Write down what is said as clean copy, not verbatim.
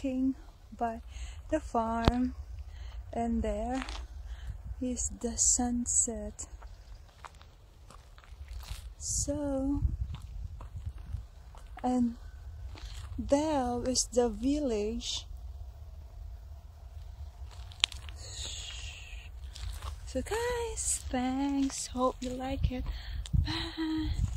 walking by the farm, and there is the sunset. So, and there is the village. So guys, thanks, hope you like it. Bye.